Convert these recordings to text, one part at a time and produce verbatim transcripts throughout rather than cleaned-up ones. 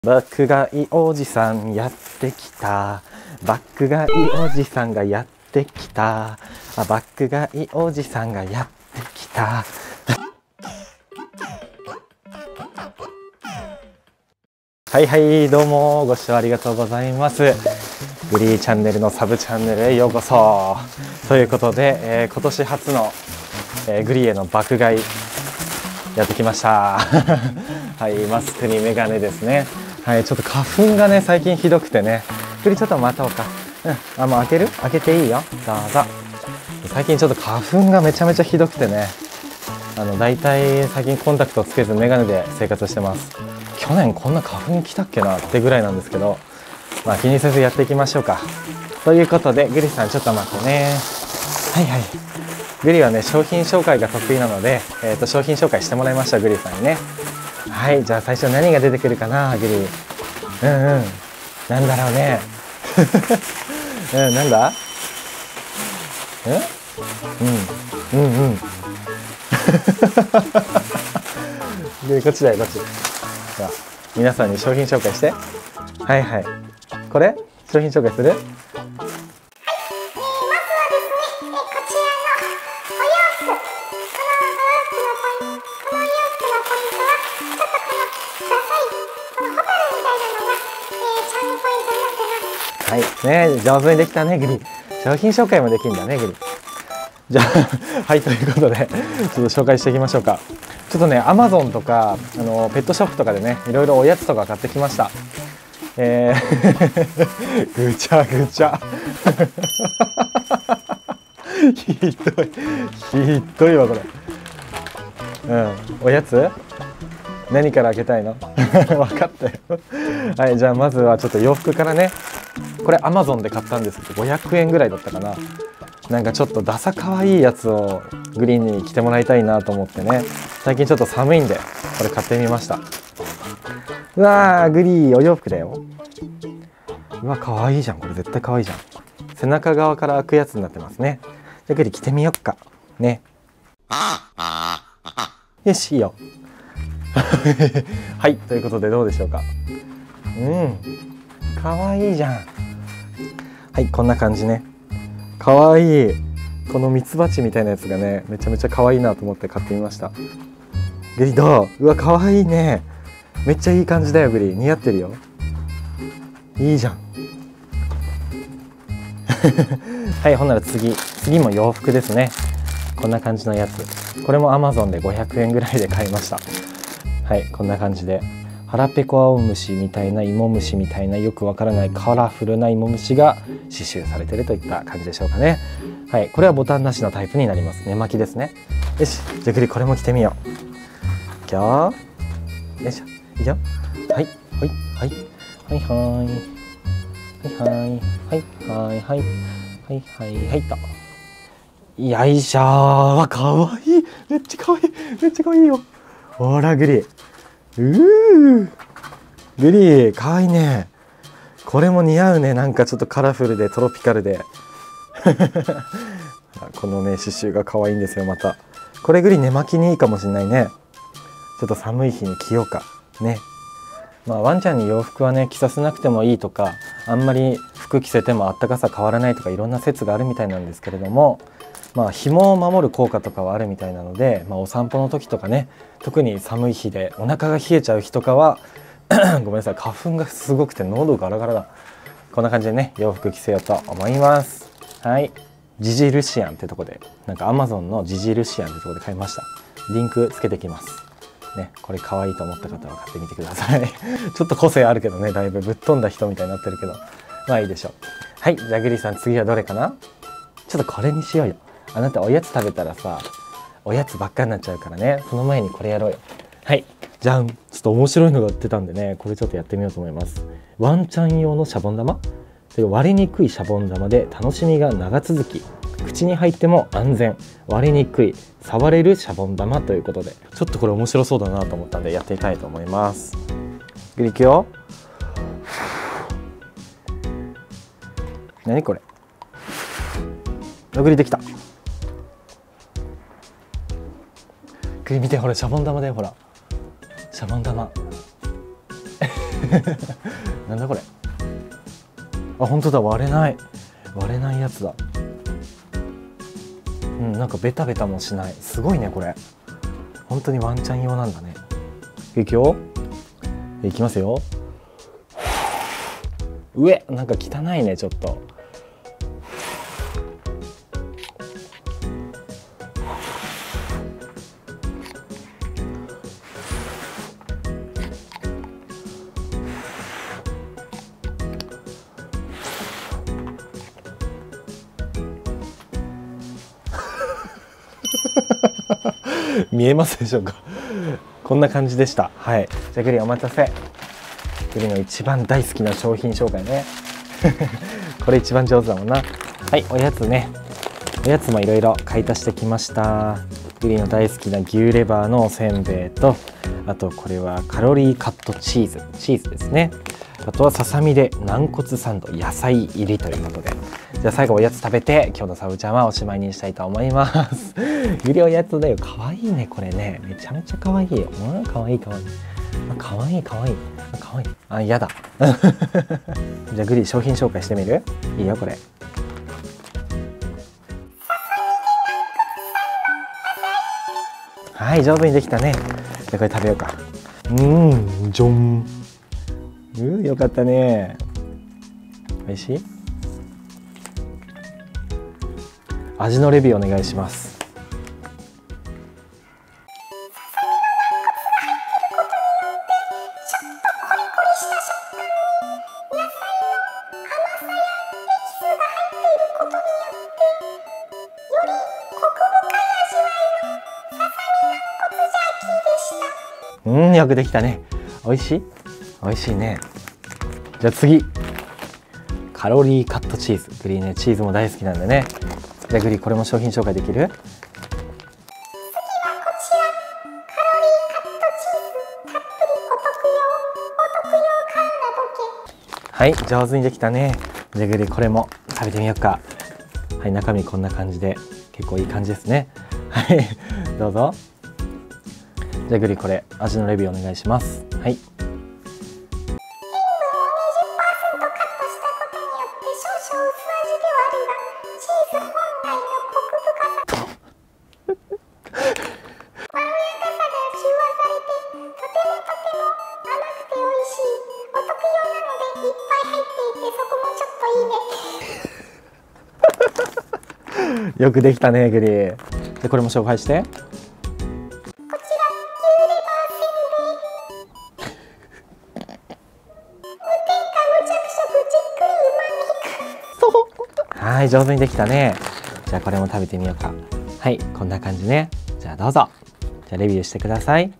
爆買いおじさんやってきた。爆買いおじさんがやってきた。あ、爆買いおじさんがやってきた。はいはい、どうもご視聴ありがとうございます。グリーチャンネルのサブチャンネルへようこそ。ということで、えー、今年初の、えー、グリーへの爆買いやってきました。はい、マスクにメガネですね。はい、ちょっと花粉がね最近ひどくてね。グリちょっと待とうか。うん、あ、もう開ける？開けていいよ。どうぞ。最近ちょっと花粉がめちゃめちゃひどくてね。あのだいたい最近コンタクトつけずメガネで生活してます。去年こんな花粉来たっけなってぐらいなんですけど、まあ気にせずやっていきましょうか。ということでグリさんちょっと待ってね。はいはい。グリはね商品紹介が得意なので、えー、と商品紹介してもらいました。グリさんにね。はい、じゃあ最初何が出てくるかな、グリ。うんうん。なんだろうね。うん、なんだ？え？うん。うんうん。グリこっちだよ、こっち。じゃあ皆さんに商品紹介して。はいはい。これ？商品紹介する？はい、ね、上手にできたね、グリ。商品紹介もできるんだね、グリ。じゃあ、はい、ということで、ちょっと紹介していきましょうか。ちょっとね、アマゾンとか、あのペットショップとかでね、いろいろおやつとか買ってきました。えー、ぐちゃぐちゃ。ひどい、ひどいわ、これ。うん、おやつ？何から開けたいの？分かったよ。はい、じゃあまずはちょっと洋服からね。これアマゾンで買ったんですけどごひゃくえんぐらいだったかな。なんかちょっとダサかわいいやつをグリーンに着てもらいたいなと思ってね。最近ちょっと寒いんでこれ買ってみました。うわー、グリーお洋服だよ。うわ、かわいいじゃん。これ絶対かわいいじゃん。背中側から開くやつになってますね。じゃあグリー着てみよっかね。よし、いいよ。はい、ということでどうでしょうか。うん、かわいいじゃん。はい、こんな感じね。かわいい。このミツバチみたいなやつがね、めちゃめちゃかわいいなと思って買ってみました。グリどう？うわ、かわいいね。めっちゃいい感じだよ、グリ。似合ってるよ。いいじゃん。はい、ほんなら次。次も洋服ですね。こんな感じのやつ。これも アマゾン でごひゃくえんぐらいで買いました。はい、こんな感じで。腹ペコ青虫みたいな芋虫みたいなよくわからないカラフルな芋虫が刺繍されているといった感じでしょうかね。はい、これはボタンなしのタイプになります。寝巻きですね。よし、じゃあグリこれも着てみよう。いくよ。よいしょ。いくよ。はい、はい、はい、はい、はい、はい、はい、はい、はい、はい、はい、はい、はい、と。よいしょー。わ、かわいい。めっちゃかわいい。めっちゃかわいいよ。ほら、グリ。うー、グリーかわいいね。これも似合うね。なんかちょっとカラフルでトロピカルでこのね刺繍が可愛いんですよ。またこれグリ寝巻きにいいかもしれないね。ちょっと寒い日に着ようかね。まあワンちゃんに洋服はね着させなくてもいいとか、あんまり服着せてもあったかさ変わらないとかいろんな説があるみたいなんですけれども、まあ紐を守る効果とかはあるみたいなので、まあ、お散歩の時とかね、特に寒い日でお腹が冷えちゃう日とかはごめんなさい、花粉がすごくて喉ガラガラだ。こんな感じでね洋服着せようと思います。はい、ジジルシアンってとこで、なんかアマゾンのジジルシアンってとこで買いました。リンクつけてきますね。これ可愛いと思った方は買ってみてください。ちょっと個性あるけどね、だいぶぶっ飛んだ人みたいになってるけど、まあいいでしょう。はい、じゃあグリさん次はどれかな。ちょっとこれにしようよ。あなたおやつ食べたらさ、おやつばっかになっちゃうからね。その前にこれやろうよ。はい、じゃん。ちょっと面白いのが売ってたんでね、これちょっとやってみようと思います。ワンちゃん用のシャボン玉。割れにくいシャボン玉で楽しみが長続き、口に入っても安全、割れにくい、触れるシャボン玉ということで、ちょっとこれ面白そうだなと思ったんでやってみたいと思います。グリいくよ。何これ。グリできた。グリ見て、ほらシャボン玉だよ。ほらシャボン玉なんだこれ。あ、本当だ、割れない割れないやつだ。うん、なんかベタベタもしない。すごいねこれ。本当にワンちゃん用なんだね。いくよ、いきますよ。上なんか汚いねちょっと。見えますでしょうか。こんな感じでした。はい、じゃあグリお待たせ。グリの一番大好きな商品紹介ね。これ一番上手だもんな。はい、おやつね。おやつもいろいろ買い足してきました。グリの大好きな牛レバーのおせんべいと、あとこれはカロリーカットチーズチーズですね。あとはささみで軟骨サンド野菜入りということで、じゃあ最後おやつ食べて今日のサブちゃんはおしまいにしたいと思います。グリおやつだよ。かわいいねこれね。めちゃめちゃかわいいよ。うん、かわいいかわいい。かわいいかわいい。かわいい。あ、やだ。じゃあグリ商品紹介してみる？いいよこれ。はい、上手にできたね。じゃあこれ食べようか。うーん、ジョン。うー、よかったね。おいしい？味のレビューお願いします。うん、よくできたね。美味しい？美味しいね。じゃあ次、カロリーカットチーズ。グリーね、チーズも大好きなんでね。じゃあグリこれも商品紹介できる？はい、上手にできたね。じゃあグリこれも食べてみようか。はい、中身こんな感じで結構いい感じですね。はい、どうぞ。じゃあグリこれ味のレビューお願いします。はい。よくできたねグリ。でこれも紹介して。はい、上手にできたね。じゃあこれも食べてみようか。はい、こんな感じね。じゃあどうぞ。じゃあレビューしてください。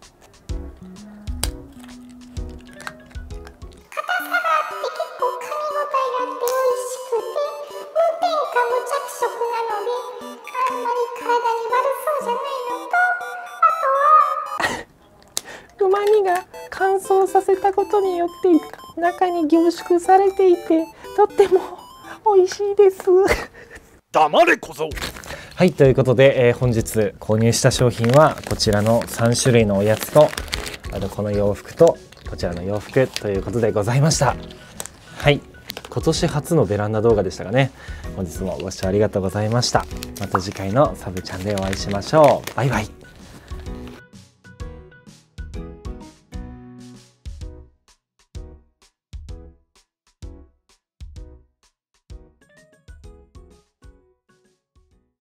うまみが乾燥させたことによって中に凝縮されていてとっても美味しいです。 黙れ小僧。 はい、ということで、えー、本日購入した商品はこちらのさん種類のおやつと、あとこの洋服とこちらの洋服ということでございました。はい、今年初のベランダ動画でしたがね、本日もご視聴ありがとうございました。また次回のサブチャンでお会いしましょう。バイバイ。